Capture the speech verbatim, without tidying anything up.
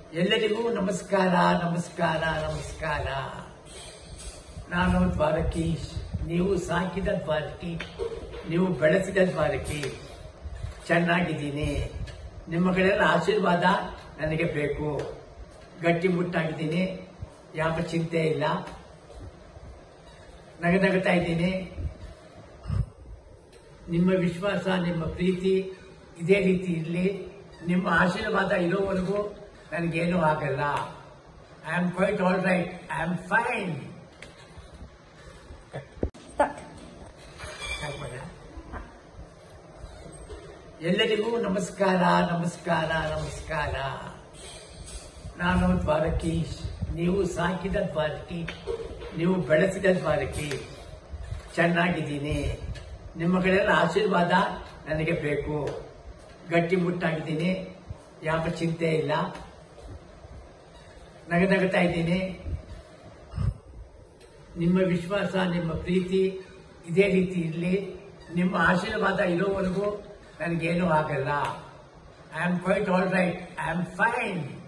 ಎಲ್ಲರಿಗೂ ನಮಸ್ಕಾರ ನಮಸ್ಕಾರ ನಮಸ್ಕಾರ. ನಾನು ದ್ವಾರಕೀಶ್. ನೀವು ಸಾಕಿದ ದ್ವಾರಕಿ, ನೀವು ಬೆಳೆಸಿದ ದ್ವಾರಕಿ. ಚೆನ್ನಾಗಿದ್ದೀನಿ. ನಿಮ್ಮ ಕಡೆಯ ಆಶೀರ್ವಾದ ನನಗೆ ಬೇಕು. ಗಟ್ಟಿ ಮುಟ್ಟಾಗಿದ್ದೀನಿ. ಯಾವ ಚಿಂತೆ ಇಲ್ಲ. ನಗನಗ್ತಾ ಇದ್ದೀನಿ. ನಿಮ್ಮ ವಿಶ್ವಾಸ, ನಿಮ್ಮ ಪ್ರೀತಿ ಇದೇ ರೀತಿ ಇರಲಿ. ನಿಮ್ಮ ಆಶೀರ್ವಾದ ಇರೋವರೆಗೂ ನನಗೇನೂ ಆಗಲ್ಲ. I am quite all right. I am fine. ಎಲ್ಲರಿಗೂ ನಮಸ್ಕಾರ ನಮಸ್ಕಾರ ನಮಸ್ಕಾರ. ನಾನು ದ್ವಾರಕೀಶ್. ನೀವು ಸಾಕಿದ ದ್ವಾರಕಿ, ನೀವು ಬೆಳೆಸಿದ ದ್ವಾರಕಿ. ಚೆನ್ನಾಗಿದ್ದೀನಿ. ನಿಮ್ಮ ಕಡೆಯ ಆಶೀರ್ವಾದ ನನಗೆ ಬೇಕು. ಗಟ್ಟಿ ಮುಟ್ಟಾಗಿದ್ದೀನಿ. ಯಾವ ಚಿಂತೆ ಇಲ್ಲ. ನಗನಗ್ತಾ ಇದ್ದೀನಿ. ನಿಮ್ಮ ವಿಶ್ವಾಸ, ನಿಮ್ಮ ಪ್ರೀತಿ ಇದೇ ರೀತಿ ಇರಲಿ. ನಿಮ್ಮ ಆಶೀರ್ವಾದ ಇರೋವರೆಗೂ ನನಗೇನೂ ಆಗಲ್ಲ. I am quite all right. I am fine.